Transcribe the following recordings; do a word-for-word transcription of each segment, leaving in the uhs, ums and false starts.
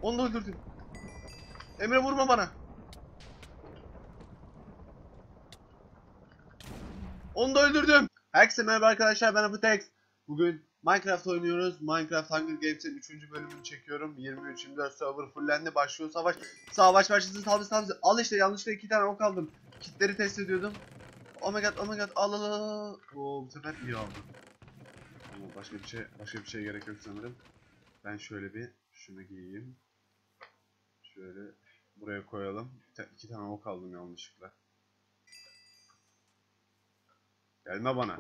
Onu da öldürdüm. Emre vurma bana. Onu da öldürdüm. Herkese merhaba arkadaşlar, ben Apotex. Bugün Minecraft oynuyoruz. Minecraft Hunger Games'in üçüncü bölümünü çekiyorum. yirmi üç yirmi dört server fullendi. Başlıyor savaş. Savaş başlasın. Saldırı saldırı. Al işte, yanlışlıkla iki tane ok aldım. Kitleri test ediyordum. Oh my god, oh my god. Al al al. Oo, bu sefer iyi aldım. Ama başka bir şey başka bir şey gerek yok sanırım. Ben şöyle bir şunu giyeyim. Şöyle buraya koyalım. İki tane ok aldım yanlışlıkla. Gelme bana.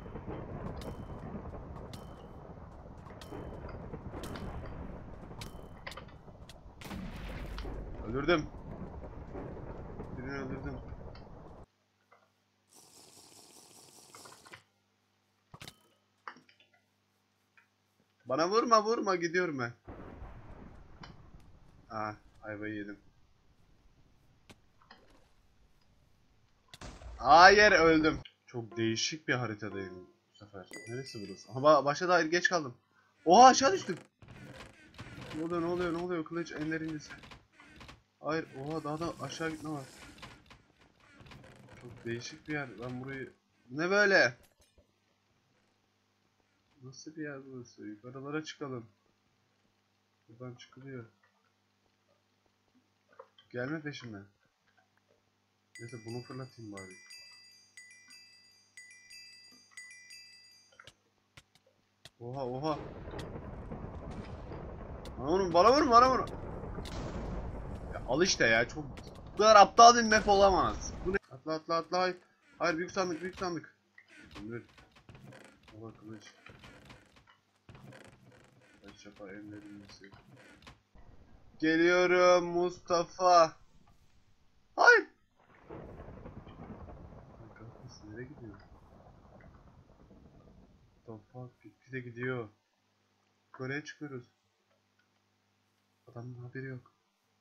Öldürdüm. Birini öldürdüm. Bana vurma vurma, gidiyorum ben. Ah, ayvayı yedim. Hayır, öldüm. Çok değişik bir haritadayım bu sefer. Neresi burası? Aha, başa dair geç kaldım. Oha, aşağı düştüm. Ne oluyor ne oluyor ne oluyor? Kılıç ender incisi. Hayır, oha, daha da aşağı gitme var. Çok değişik bir yer. Ben burayı... Ne böyle? Nasıl bir yer burası? Yukarılara çıkalım. Buradan çıkılıyor. Gelme peşime. Neyse, bunu fırlatayım bari. Oha oha. Oğlum bana vurma bana vurma. Ya al işte ya, çok bu kadar aptal bir map olamaz. Bu ne? Atla atla atla, hayır. Hayır, büyük sandık büyük sandık. Ömür. Oha, kılıç. Kaç çapa ellerim nasıl? Geliyorum Mustafa. Hayır. Kahretsin, nereye gidiyor? Mustafa Pitti de gidiyor. Kore'ye çıkıyoruz. Adamın haberi yok.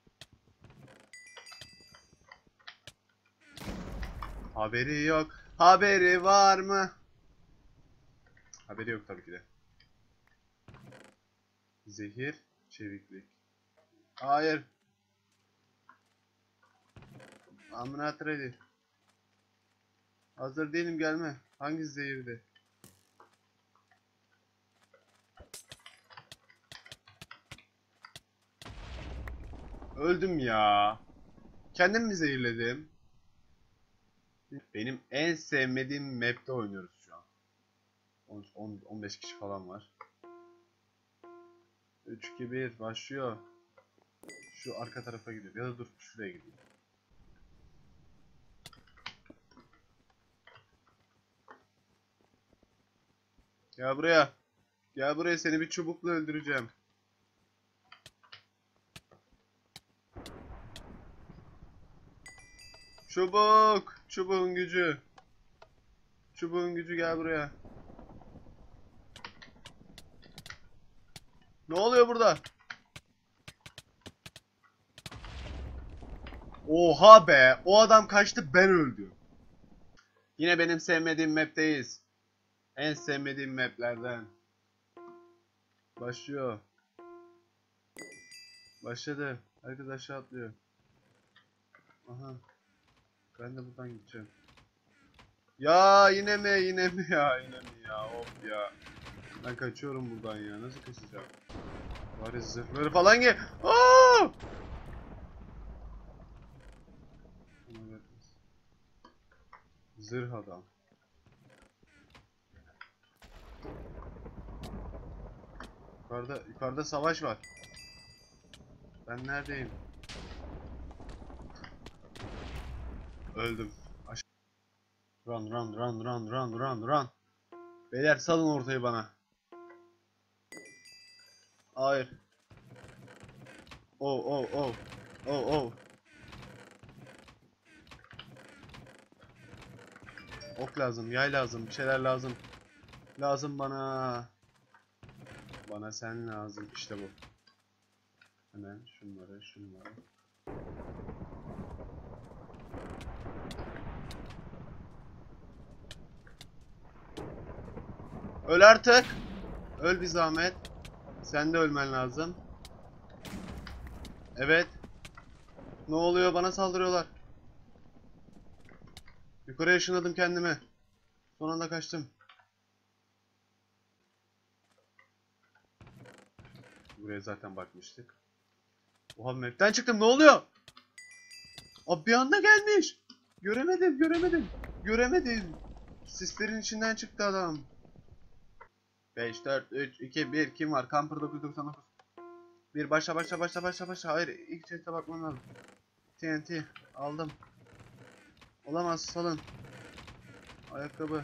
Haberi yok. Haberi var mı? Haberi yok tabii ki de. Zehir, çeviklik. Hayır. I'm not ready. Hazır değilim, gelme. Hangi zehirdi? Öldüm ya. Kendim mi zehirledim? Benim en sevmediğim map'te oynuyoruz şu an. on on beş kişi falan var. üç iki bir başlıyor. Şu arka tarafa gidiyor. Ya da dur, şuraya gideyim. Gel buraya. Gel buraya, seni bir çubukla öldüreceğim. Çubuk. Çubuğun gücü. Çubuğun gücü, gel buraya. Ne oluyor burada? Oha be. O adam kaçtı, ben öldüm. Yine benim sevmediğim map'teyiz. En sevmediğim map'lerden. Başlıyor. Başladı. Herkes aşağı atlıyor. Aha. Ben de buradan gideceğim. Ya yine mi? Yine mi ya? Yine mi ya? Of ya. Ben kaçıyorum buradan ya. Nasıl kaçacağım? Bari zırhları falan gel. Aa! Zırh adam. Yukarıda, yukarıda savaş var. Ben neredeyim? Öldüm. Aş run run run run run run run. Beyler, salın ortayı bana. Hayır. Oh oh oh. Oh oh. Ok lazım, yay lazım, bir şeyler lazım. Lazım bana. Bana sen lazım, işte bu. Hemen şunları, şunları. Öl artık. Öl bir zahmet. Sen de ölmen lazım. Evet. Ne oluyor? Bana saldırıyorlar. Yukarıya ışınladım kendimi. Son anda kaçtım. Buraya zaten bakmıştık. Oha, map'ten çıktım. Ne oluyor? Abi bir anda gelmiş. Göremedim, göremedim. Göremedim. Sislerin içinden çıktı adam. beş, dört, üç, iki, bir. Kim var? Camper dokuz yüz doksan dokuz. Bir, başla başla başla başla başla. Hayır, ilk chest'e bakmam lazım. T N T aldım. Olamaz, salın. Ayakkabı.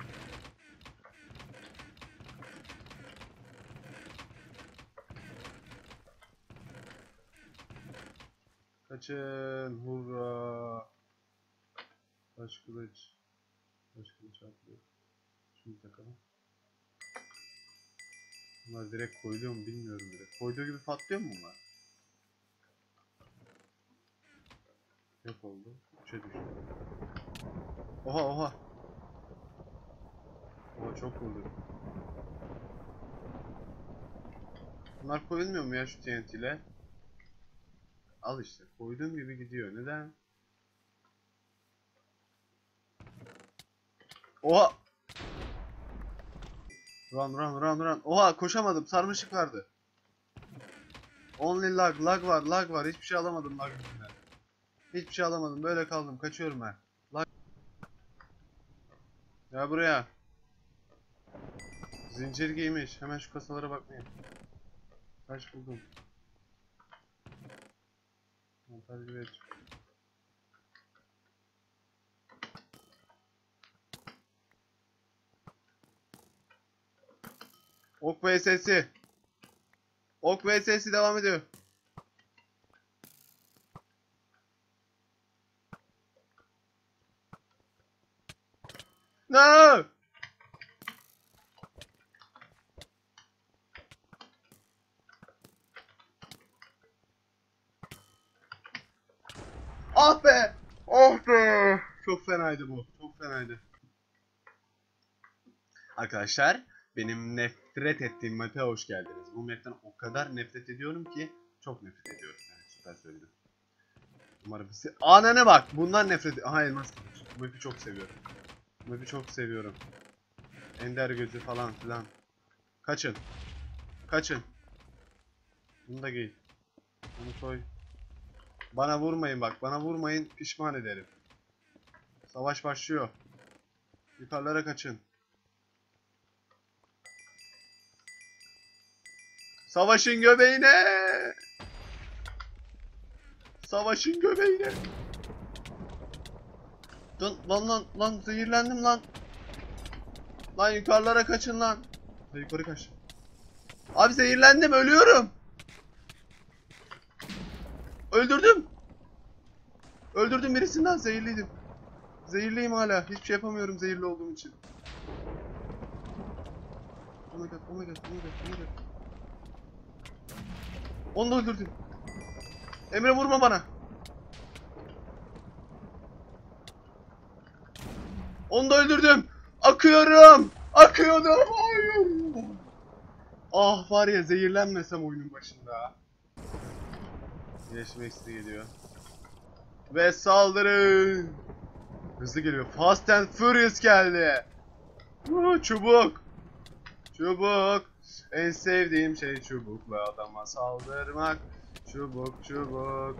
Kaçın. Hurra. Taş kılıç. Taş kılıç atlıyor. Şunu takalım. Bunlar direkt koyuluyor mu bilmiyorum direkt. Koyduğu gibi patlıyor mu bunlar? Yok oldu. Üçe düştü. Oha oha. Oha çok vurdu. Bunlar koyulmuyor mu ya şu T N T ile? Al işte. Koyduğum gibi gidiyor. Neden? Oha! Run run run run. Oha koşamadım. Sarmışık vardı. Only lag. Lag var. Lag var. Hiçbir şey alamadım lag yüzünden. Hiçbir şey alamadım. Böyle kaldım. Kaçıyorum ben. Lag. Ya buraya. Zincir giymiş. Hemen şu kasalara bakmayayım. Kaç buldum. Montaj ver. Ok vs. Ok vs devam ediyor. No! Ah be! Oh be! Çok fenaydı bu. Çok fenaydı. Arkadaşlar, benim nefret ettiğim map'e hoş geldiniz. Bu map'ten o kadar nefret ediyorum ki çok nefret ediyorum. Yani süper söyledim. Umarım size... Anane bak! Bundan nefret... Aha, elmas kılıç. Bu map'i çok seviyorum. Bu map'i çok seviyorum. Ender gözü falan filan. Kaçın. Kaçın. Bunu da giy. Bunu koy. Bana vurmayın bak. Bana vurmayın. Pişman ederim. Savaş başlıyor. Yukarılara kaçın. Savaşın göbeğine! Savaşın göbeğine! Lan lan lan lan zehirlendim lan. Lan yukarılara kaçın lan. Ha, yukarı kaç. Abi zehirlendim, ölüyorum. Öldürdüm. Öldürdüm birisinden, zehirliydim. Zehirliyim hala. Hiçbir şey yapamıyorum zehirli olduğum için. Oh my god, oh my god, oh my god, oh my god. Onu da öldürdüm. Emre vurma bana. Onu da öldürdüm. Akıyorum. Akıyordum. Hayır. Ah var ya, zehirlenmesem oyunun başında. İyileşme ekstra geliyor. Ve saldırın. Hızlı geliyor. Fast and Furious geldi. Uu, çubuk. Çubuk. En sevdiğim şey çubukla adama saldırmak. Çubuk çubuk.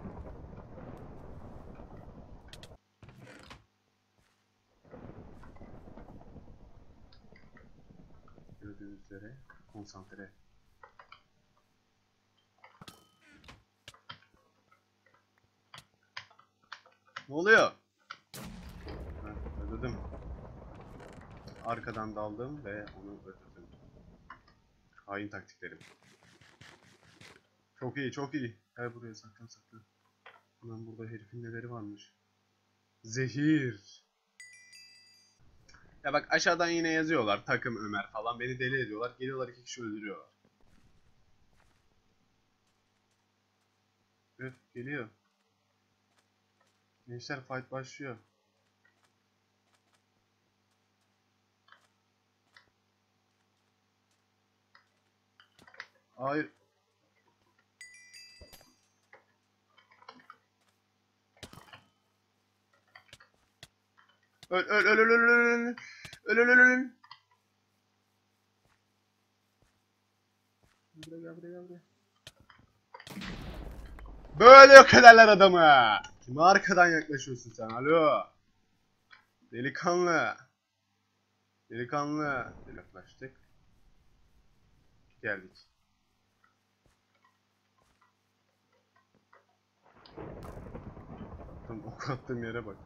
Gördüğünüz üzere konsantre. Ne oluyor? Heh, öldürdüm. Arkadan daldım ve onu öldürdüm. Hain taktiklerim. Çok iyi, çok iyi. Gel buraya, saklan saklan. Lan burada herifin neleri varmış. Zehir. Ya bak, aşağıdan yine yazıyorlar. Takım Ömer falan. Beni deli ediyorlar. Geliyorlar, iki kişi öldürüyorlar. Öf, geliyor. Gençler, fight başlıyor. Hayır. Öl öl öl öl öl öl. Öl öl öl öl. Buraya gel, buraya gel, buraya. Böyle yok ederler adamı. Kime arkadan yaklaşıyorsun sen? Alo. Delikanlı. Delikanlı. Yaklaştık. Geldik. Tam ok attığım yere bak.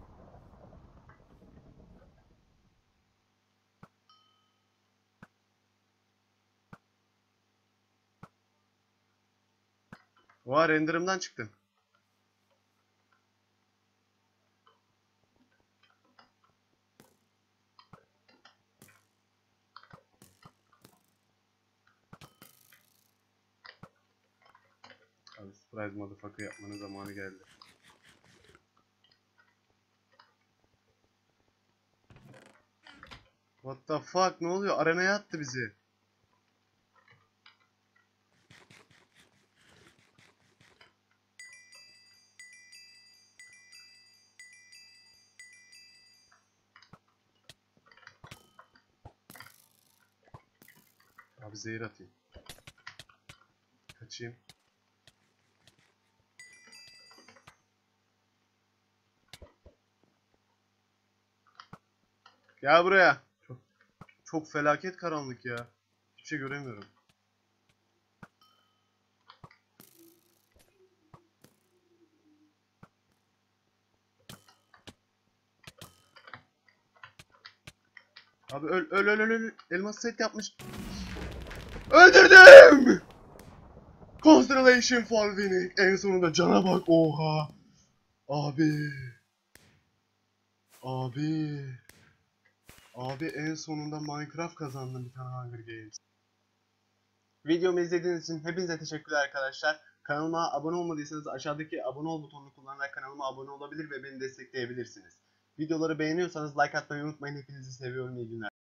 Oha, renderımdan çıktım. Abi surprise motherfucker yapmanın zamanı geldi. What the fuck, ne oluyor? Arenaya attı bizi. Abi zehir atayım. Kaçayım. Gel buraya. Çok, çok felaket karanlık ya. Hiçbir şey göremiyorum. Abi öl öl öl öl öl. Elmas set yapmış. Öldürdüm! Constellation for winning. En sonunda cana bak, oha. Abi. Abi. Abi en sonunda Minecraft kazandım bir tane Hunger Games. Videomu izlediğiniz için hepinize teşekkürler arkadaşlar. Kanalıma abone olmadıysanız aşağıdaki abone ol butonunu kullanarak kanalıma abone olabilir ve beni destekleyebilirsiniz. Videoları beğeniyorsanız like atmayı unutmayın. Hepinizi seviyorum. İyi günler.